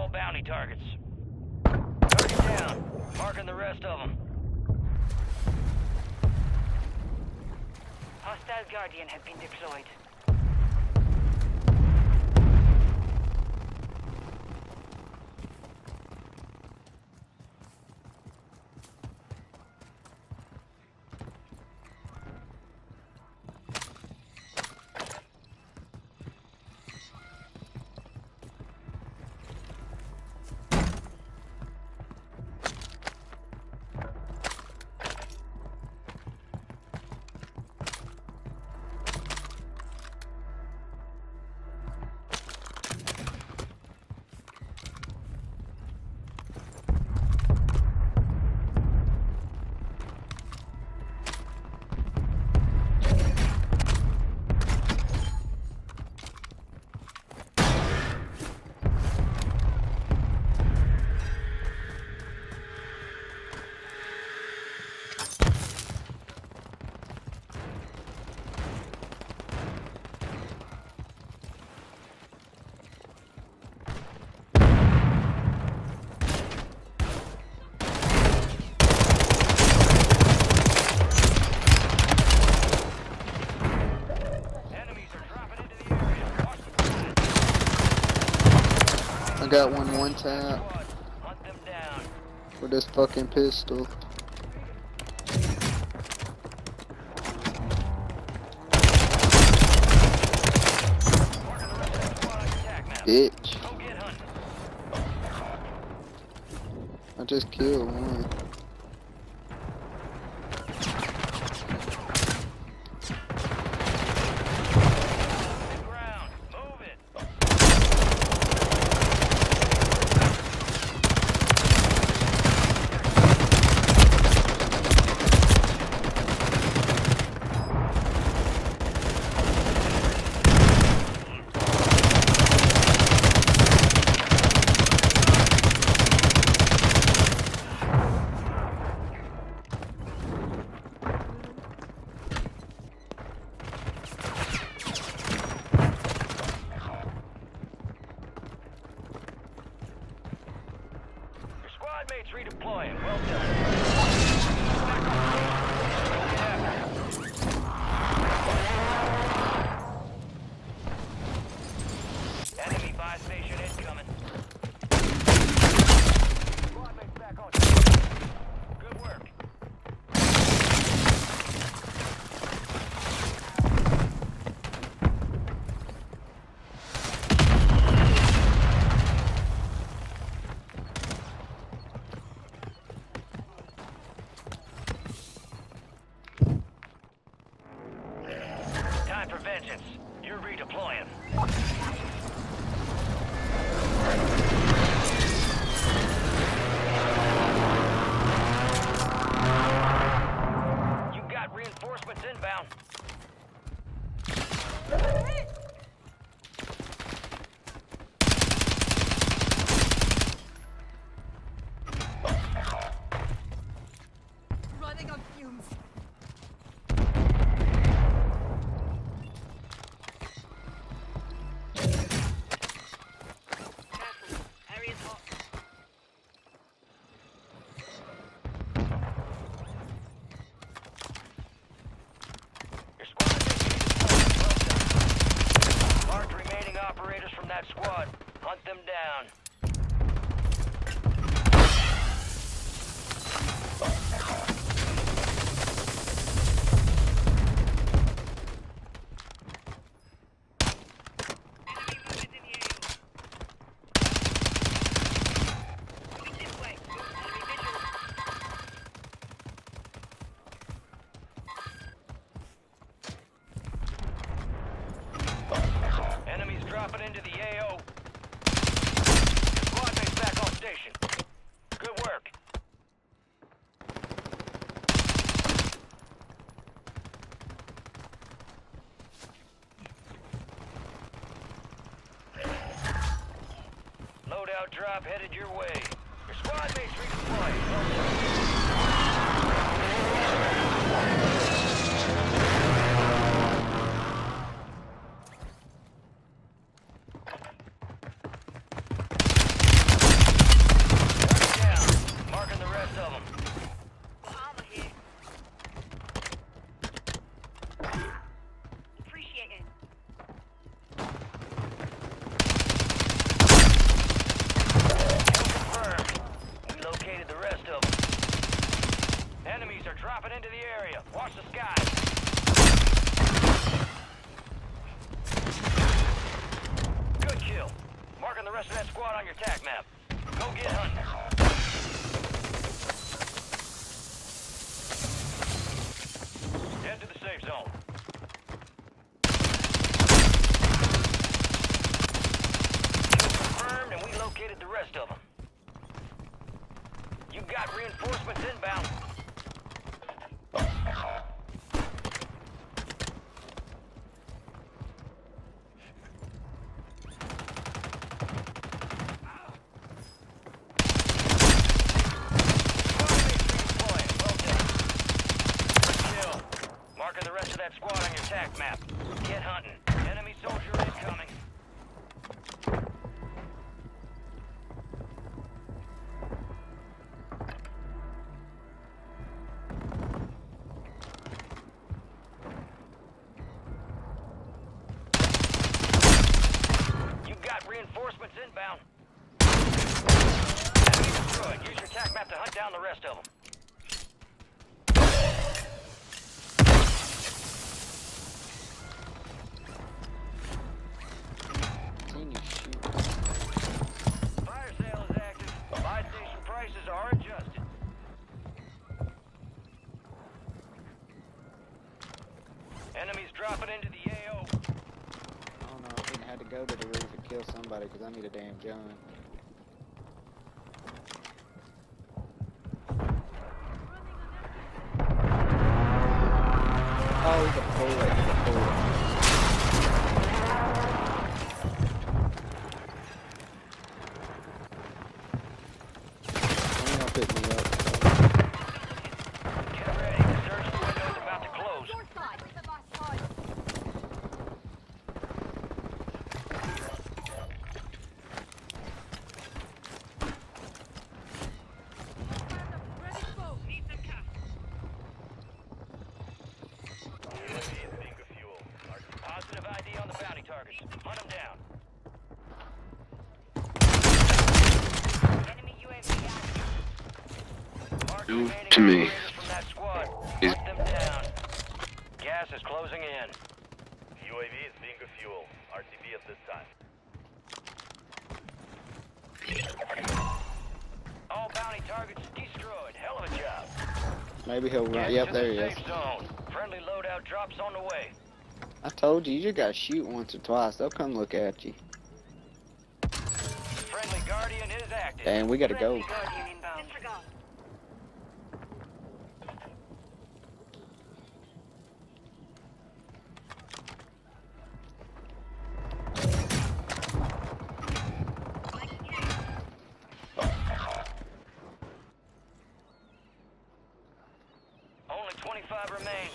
all bounty targets. Target down. Marking the rest of them. Hostile Guardian has been deployed. I got one tap with this fucking pistol. Bitch. I just killed one. Mates redeploying. Well done. Enemy buy station incoming. Squad mates back on. Good work. Time for vengeance. You're redeploying. You got reinforcements inbound. Running on fumes. Operators from that squad. Hunt them down. Enemies dropping into the AO. Squad mates back on station. Good work. Loadout drop headed your way. Your squad mates redeploying. Well done. the rest of that squad on your attack map. Go get hunting. Head to the safe zone. Confirmed, and we located the rest of them. You got reinforcements inbound. Marking the rest of that squad on your attack map. Get hunting. Enemy soldier incoming. You got reinforcements inbound. Enemy destroyed. Use your attack map to hunt down the rest of them. Fire sale is active. Buy station prices are adjusted. Enemies dropping into the AO. I don't know, I think I had to go to the roof and kill somebody because I need a damn gun. Oh, he's a bullet, he's a bullet. Someone else pick me up. Get ready. The search window's about to close. Positive ID on the bounty targets. Hunt them down. Enemy UAV active. Mark remaining to me. operators from that squad. Hunt them down. Gas is closing in. UAV is being refueled. RTB at this time. All bounty targets destroyed. Hell of a job. Maybe he'll Get run. Yep, to there the he is. safe zone. Friendly loadout drops on the way. I told you, you just gotta shoot once or twice. They'll come look at you. Friendly Guardian is active. And we gotta go. Friendly Guardian inbound. Disregard. Only 25 remain.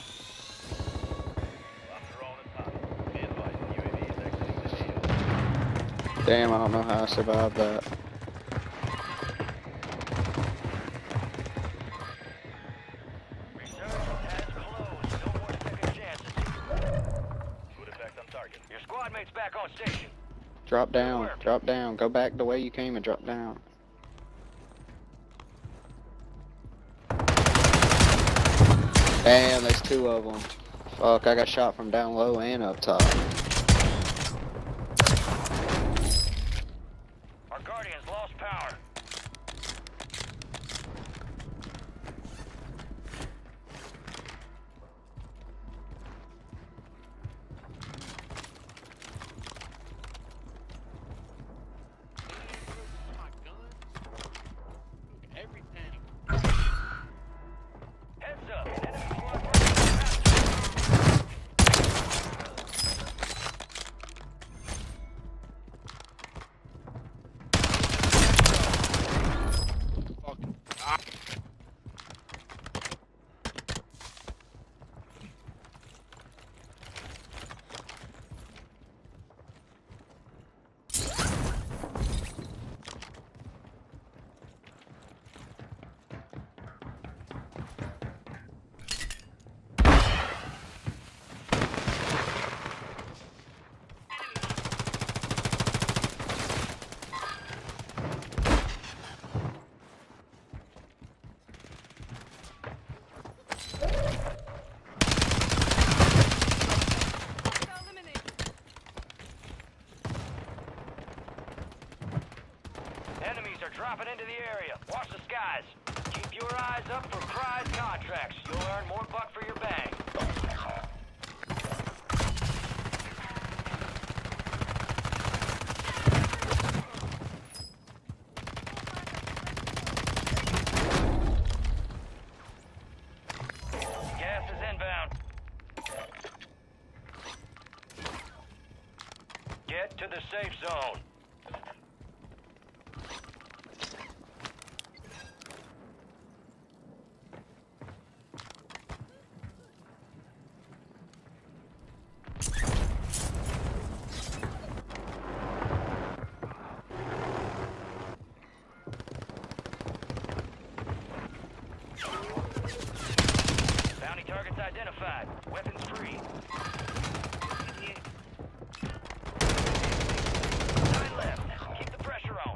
After all the time, be advised, UAV is exiting the AO. Damn, I don't know how I survived that. Resurgence has closed. No more second chances. Good effect on target. Your squad mate's back on station. Drop down, drop down. Go back the way you came and drop down. Damn, there's two of them. Fuck, I got shot from down low and up top. Our Guardian's lost power. Heads up. Enemy squad dropping into the area. Watch the skies. Keep your eyes up for prize contracts. You'll earn more buck for your bang. Gas is inbound. Get to the safe zone. Bounty targets identified. Weapons free. 9 left. Keep the pressure on.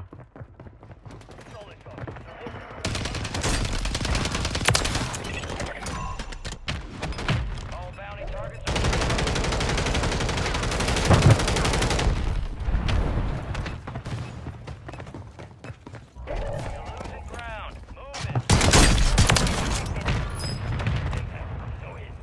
All bounty targets are You're losing ground. Move it. Go in.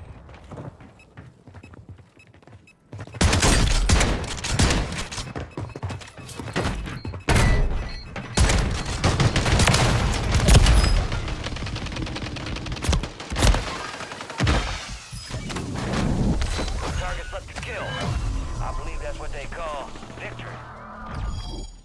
Targets left to kill. I believe that's what they call victory.